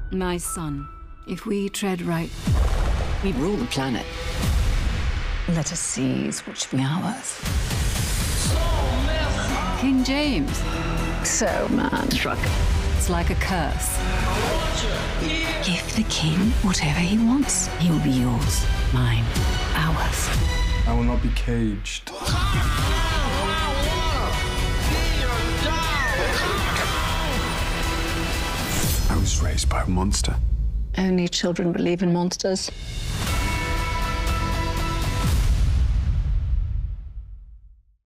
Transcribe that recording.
My son, if we tread right, We rule the planet. Let us seize what should be ours. King James, So, man, struck. it's like a curse. Give the king whatever he wants. He will be yours, mine, ours. I will not be caged. I was raised by a monster. Only children believe in monsters.